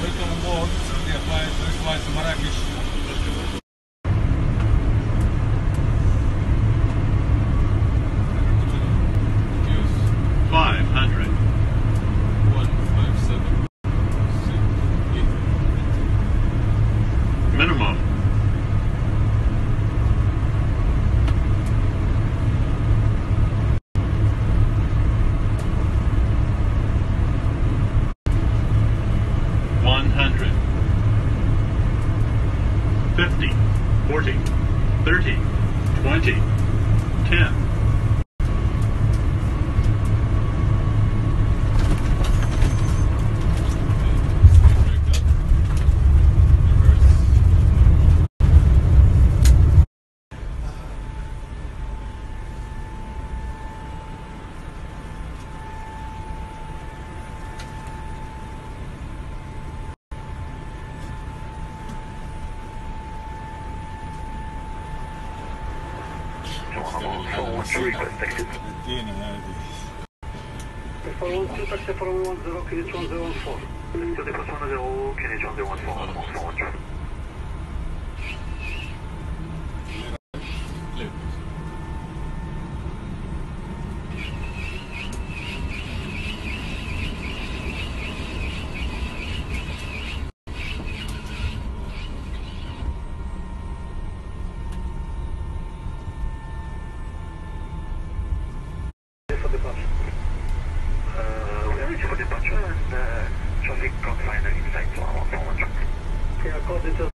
Welcome on board. Saudi Airlines flight to Marrakesh. Minimum. $100. 50, 40, 30, 20, 10. ادينا هذه. Following 2 taxi following 10 KH 1014. Taxi dépassement 0 KH 1014. We are ready for departure and traffic confined inside to our forward track. Okay, according to